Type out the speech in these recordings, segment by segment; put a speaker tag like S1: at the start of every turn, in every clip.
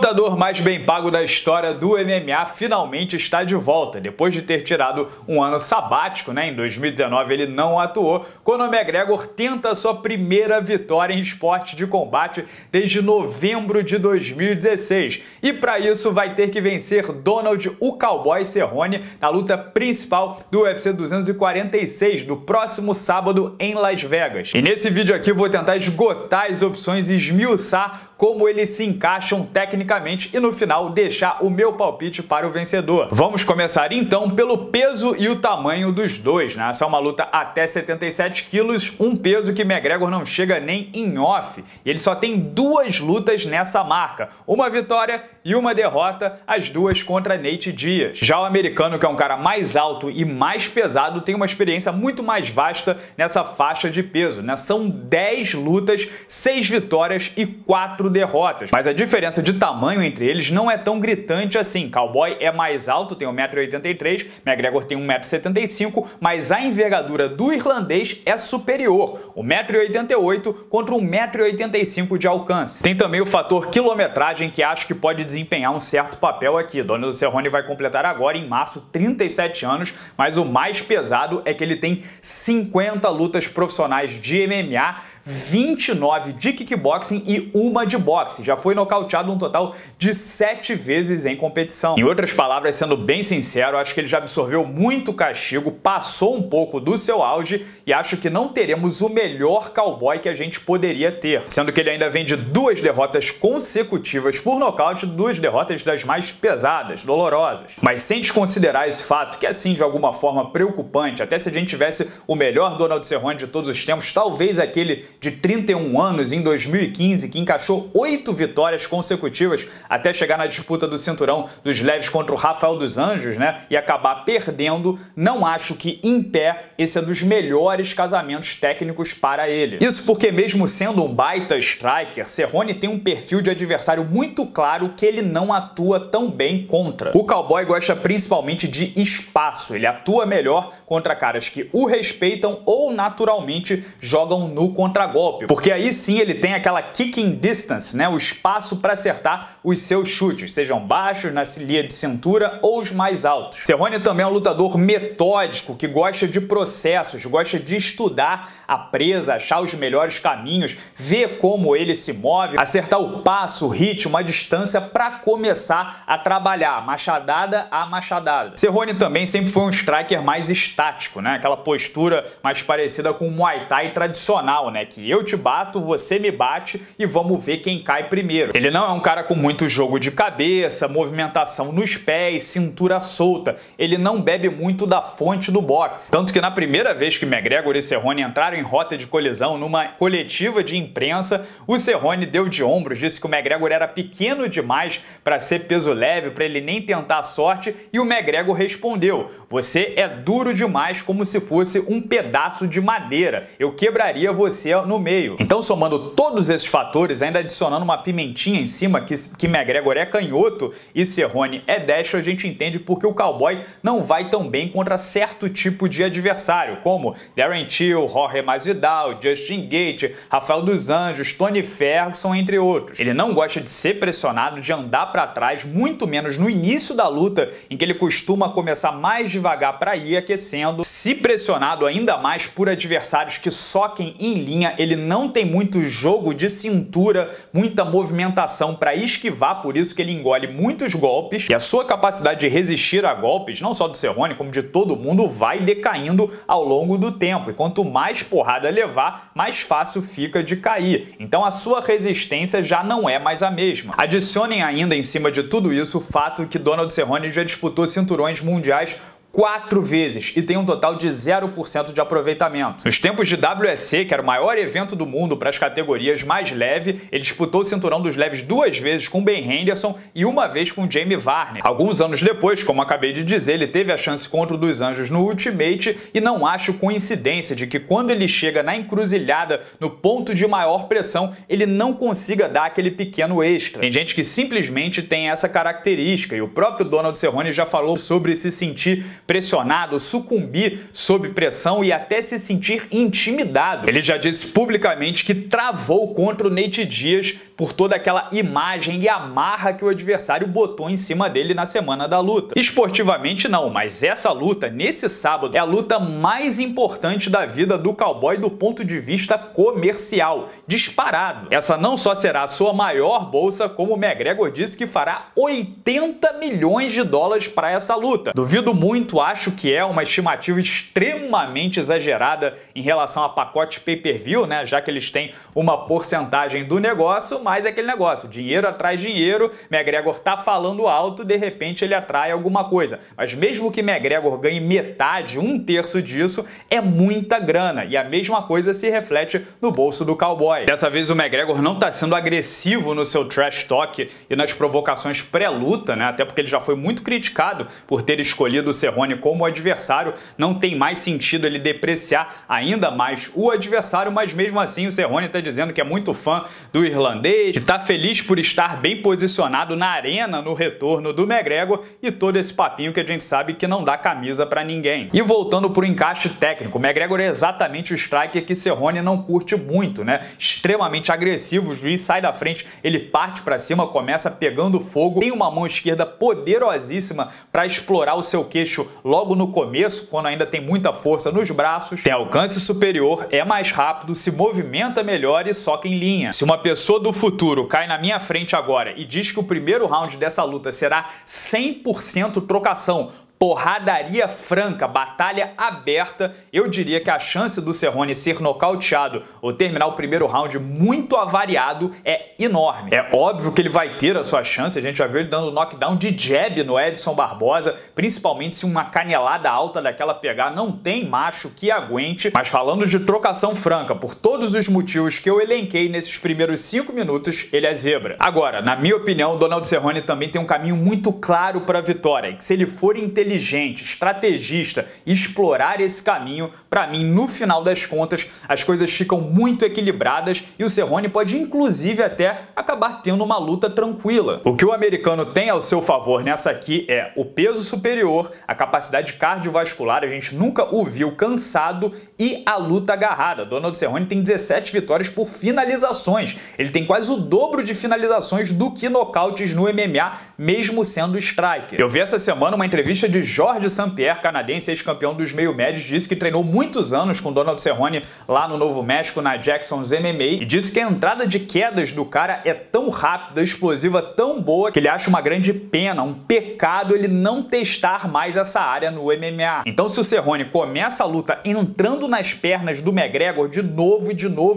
S1: lutador mais bem pago da história do MMA finalmente está de volta. Depois de ter tirado um ano sabático, em 2019 ele não atuou, Conor McGregor tenta sua primeira vitória em esporte de combate desde novembro de 2016. E para isso vai ter que vencer Donald o Cowboy Cerrone na luta principal do UFC 246, do próximo sábado em Las Vegas. E nesse vídeo aqui eu vou tentar esgotar as opções e esmiuçar como eles se encaixam tecnicamente e no final deixar o meu palpite para o vencedor. Vamos começar então pelo peso e o tamanho dos dois, Essa é uma luta até 77 quilos, um peso que McGregor não chega nem em off. E ele só tem duas lutas nessa marca, uma vitória e uma derrota, as duas contra Nate Diaz. Já o americano, que é um cara mais alto e mais pesado, tem uma experiência muito mais vasta nessa faixa de peso, São 10 lutas, 6 vitórias e 4 derrotas. Mas a diferença de tamanho entre eles não é tão gritante assim. Cowboy é mais alto, tem 1,83 m, McGregor tem 1,75 m, mas a envergadura do irlandês é superior, 1,88 m contra 1,85 m de alcance. Tem também o fator quilometragem, que acho que pode desempenhar um certo papel aqui. Donald Cerrone vai completar agora, em março, 37 anos, mas o mais pesado é que ele tem 50 lutas profissionais de MMA, 29 de kickboxing e uma de boxe. Já foi nocauteado um total de 7 vezes em competição. Em outras palavras, sendo bem sincero, acho que ele já absorveu muito castigo, passou um pouco do seu auge e acho que não teremos o melhor cowboy que a gente poderia ter. Sendo que ele ainda vem de 2 derrotas consecutivas por nocaute, 2 derrotas das mais pesadas, dolorosas. Mas sem desconsiderar esse fato, que é sim de alguma forma preocupante, até se a gente tivesse o melhor Donald Cerrone de todos os tempos, talvez aquele de 31 anos em 2015, que encaixou 8 vitórias consecutivas até chegar na disputa do cinturão dos leves contra o Rafael dos Anjos, e acabar perdendo, não acho que em pé esse é dos melhores casamentos técnicos para ele. Isso porque mesmo sendo um baita striker, Cerrone tem um perfil de adversário muito claro que ele não atua tão bem contra. O cowboy gosta principalmente de espaço, ele atua melhor contra caras que o respeitam ou naturalmente jogam no contragolpe, porque aí sim ele tem aquela kicking distance, o espaço para acertar os seus chutes, sejam baixos, na linha de cintura ou os mais altos. Cerrone também é um lutador metódico, que gosta de processos, gosta de estudar a presa, achar os melhores caminhos, ver como ele se move, acertar o passo, o ritmo, a distância para começar a trabalhar, machadada a machadada. Cerrone também sempre foi um striker mais estático, aquela postura mais parecida com o Muay Thai tradicional, que eu te bato, você me bate e vamos ver quem cai primeiro. Ele não é um cara com muito jogo de cabeça, movimentação nos pés, cintura solta. Ele não bebe muito da fonte do boxe. Tanto que na primeira vez que McGregor e Cerrone entraram em rota de colisão numa coletiva de imprensa, o Cerrone deu de ombros, disse que o McGregor era pequeno demais para ser peso leve, para ele nem tentar a sorte, e o McGregor respondeu: "Você é duro demais, como se fosse um pedaço de madeira. Eu quebraria você no meio." Então, somando todos esses fatores, ainda adicionando uma pimentinha em cima, que McGregor é canhoto e Cerrone é destro, a gente entende porque o cowboy não vai tão bem contra certo tipo de adversário, como Darren Till, Jorge Masvidal, Justin Gaethje, Rafael dos Anjos, Tony Ferguson, entre outros. Ele não gosta de ser pressionado, de andar para trás, muito menos no início da luta, em que ele costuma começar mais devagar para ir aquecendo. Se pressionado ainda mais por adversários que soquem em linha, ele não tem muito jogo de cintura, muita movimentação para esquivar, por isso que ele engole muitos golpes, e a sua capacidade de resistir a golpes, não só do Cerrone, como de todo mundo, vai decaindo ao longo do tempo, e quanto mais porrada levar, mais fácil fica de cair. Então a sua resistência já não é mais a mesma. Adicionem ainda em cima de tudo isso o fato que Donald Cerrone já disputou cinturões mundiais 4 vezes e tem um total de 0% de aproveitamento. Nos tempos de WSC, que era o maior evento do mundo para as categorias mais leve, ele disputou o cinturão dos leves 2 vezes com Ben Henderson e 1 vez com Jamie Varner. Alguns anos depois, como acabei de dizer, ele teve a chance contra o dos Anjos no Ultimate, e não acho coincidência de que quando ele chega na encruzilhada, no ponto de maior pressão, ele não consiga dar aquele pequeno extra. Tem gente que simplesmente tem essa característica, e o próprio Donald Cerrone já falou sobre se sentir pressionado, sucumbir sob pressão e até se sentir intimidado. Ele já disse publicamente que travou contra o Nate Diaz por toda aquela imagem e amarra que o adversário botou em cima dele na semana da luta. Esportivamente não, mas essa luta, nesse sábado, é a luta mais importante da vida do cowboy do ponto de vista comercial, disparado. Essa não só será a sua maior bolsa, como o McGregor disse que fará 80 milhões de dólares para essa luta. Duvido muito, acho que é uma estimativa extremamente exagerada em relação a pacote pay-per-view, né? Já que eles têm uma porcentagem do negócio, mas é aquele negócio, dinheiro atrai dinheiro, McGregor tá falando alto, de repente ele atrai alguma coisa. Mas mesmo que McGregor ganhe metade, 1/3 disso, é muita grana. E a mesma coisa se reflete no bolso do cowboy. Dessa vez o McGregor não tá sendo agressivo no seu trash talk e nas provocações pré-luta, né? Até porque ele já foi muito criticado por ter escolhido o Cerrone como adversário. Não tem mais sentido ele depreciar ainda mais o adversário, mas mesmo assim o Cerrone tá dizendo que é muito fã do irlandês, que tá feliz por estar bem posicionado na arena no retorno do McGregor e todo esse papinho que a gente sabe que não dá camisa pra ninguém. E voltando pro encaixe técnico, o McGregor é exatamente o striker que Cerrone não curte muito, né? Extremamente agressivo, o juiz sai da frente, ele parte pra cima, começa pegando fogo, tem uma mão esquerda poderosíssima pra explorar o seu queixo logo no começo, quando ainda tem muita força nos braços, tem alcance superior, é mais rápido, se movimenta melhor e soca em linha. Se uma pessoa do futuro cai na minha frente agora e diz que o primeiro round dessa luta será 100% trocação, porradaria franca, batalha aberta, eu diria que a chance do Cerrone ser nocauteado ou terminar o primeiro round muito avariado é enorme. É óbvio que ele vai ter a sua chance, a gente já viu ele dando knockdown de jab no Edson Barbosa, principalmente se uma canelada alta daquela pegar, não tem macho que aguente, mas falando de trocação franca, por todos os motivos que eu elenquei nesses primeiros 5 minutos, ele é zebra. Agora, na minha opinião, o Donald Cerrone também tem um caminho muito claro para a vitória, que se ele for inteligente, estrategista, explorar esse caminho, para mim, no final das contas, as coisas ficam muito equilibradas e o Cerrone pode inclusive até acabar tendo uma luta tranquila. O que o americano tem ao seu favor nessa aqui é o peso superior, a capacidade cardiovascular, a gente nunca o viu cansado, e a luta agarrada. Donald Cerrone tem 17 vitórias por finalizações, ele tem quase o dobro de finalizações do que nocautes no MMA, mesmo sendo striker. Eu vi essa semana uma entrevista de Georges St-Pierre, canadense, ex-campeão dos meio-médios, disse que treinou muitos anos com Donald Cerrone lá no Novo México, na Jackson's MMA, e disse que a entrada de quedas do cara é tão rápida, explosiva, tão boa, que ele acha uma grande pena, um pecado ele não testar mais essa área no MMA. Então se o Cerrone começa a luta entrando nas pernas do McGregor de novo,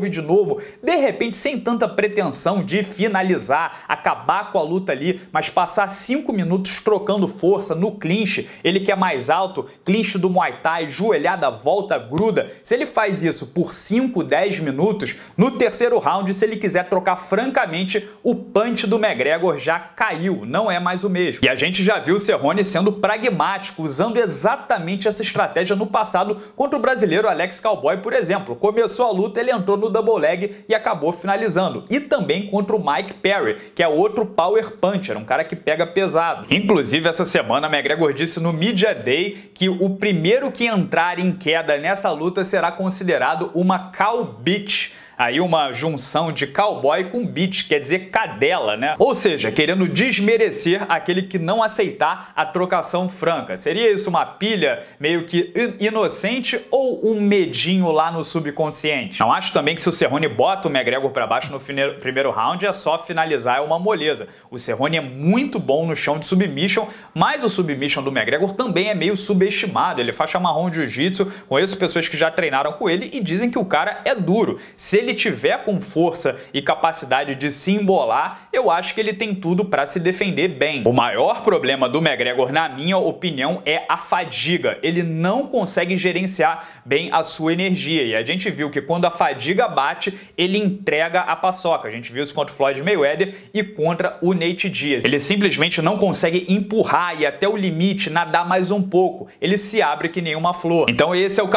S1: de repente sem tanta pretensão de finalizar, acabar com a luta ali, mas passar 5 minutos trocando força no clinch, ele que é mais alto, clinch do Muay Thai, joelhada, volta, gruda. Se ele faz isso por 5, 10 minutos, no terceiro round, se ele quiser trocar francamente, o punch do McGregor já caiu, não é mais o mesmo. E a gente já viu o Cerrone sendo pragmático, usando exatamente essa estratégia no passado contra o brasileiro Alex Cowboy, por exemplo. Começou a luta, ele entrou no double leg e acabou finalizando. E também contra o Mike Perry, que é outro power puncher, um cara que pega pesado. Inclusive, essa semana, McGregor disse no Media Day que o primeiro que entrar em queda nessa luta será considerado uma cow bitch. Aí uma junção de cowboy com bitch, quer dizer cadela, né? Ou seja, querendo desmerecer aquele que não aceitar a trocação franca. Seria isso uma pilha meio que inocente ou um medinho lá no subconsciente? Não acho também que se o Cerrone bota o McGregor pra baixo no primeiro round é só finalizar, é uma moleza. O Cerrone é muito bom no chão de submission, mas o submission do McGregor também é meio subestimado. Ele é faixa marrom de jiu-jitsu, conheço pessoas que já treinaram com ele e dizem que o cara é duro. Se ele tiver com força e capacidade de se embolar, eu acho que ele tem tudo para se defender bem. O maior problema do McGregor, na minha opinião, é a fadiga. Ele não consegue gerenciar bem a sua energia e a gente viu que quando a fadiga bate, ele entrega a paçoca. A gente viu isso contra o Floyd Mayweather e contra o Nate Diaz. Ele simplesmente não consegue empurrar e até o limite nadar mais um pouco. Ele se abre que nem uma flor. Então esse é o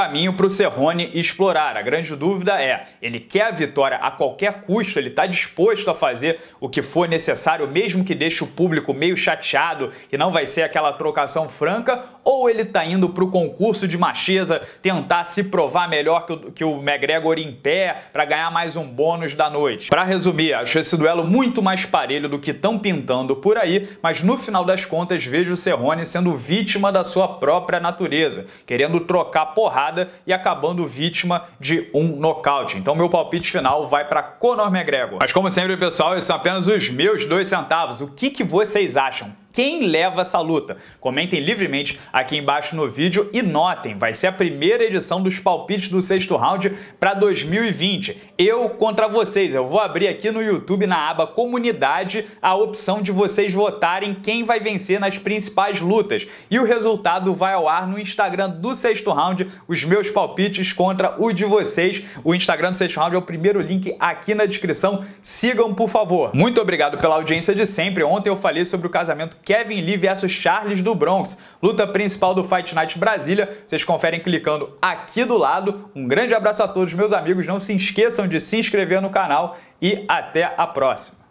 S1: caminho para o Cerrone explorar. A grande dúvida é, ele quer a vitória a qualquer custo, ele está disposto a fazer o que for necessário, mesmo que deixe o público meio chateado, que não vai ser aquela trocação franca, ou ele está indo para o concurso de macheza tentar se provar melhor que o McGregor em pé para ganhar mais um bônus da noite. Para resumir, acho esse duelo muito mais parelho do que estão pintando por aí, mas no final das contas vejo o Cerrone sendo vítima da sua própria natureza, querendo trocar porrada e acabando vítima de um nocaute. Então meu palpite final vai para Conor McGregor. Mas como sempre, pessoal, esses são apenas os meus 2 centavos. O que vocês acham? Quem leva essa luta? Comentem livremente aqui embaixo no vídeo e notem, vai ser a primeira edição dos palpites do 6º round para 2020. Eu contra vocês. Eu vou abrir aqui no YouTube, na aba Comunidade, a opção de vocês votarem quem vai vencer nas principais lutas. E o resultado vai ao ar no Instagram do 6º round, os meus palpites contra o de vocês. O Instagram do 6º round é o primeiro link aqui na descrição. Sigam, por favor. Muito obrigado pela audiência de sempre. Ontem eu falei sobre o casamento Kevin Lee versus Charles do Bronx, luta principal do Fight Night Brasília. Vocês conferem clicando aqui do lado. Um grande abraço a todos, meus amigos. Não se esqueçam de se inscrever no canal e até a próxima.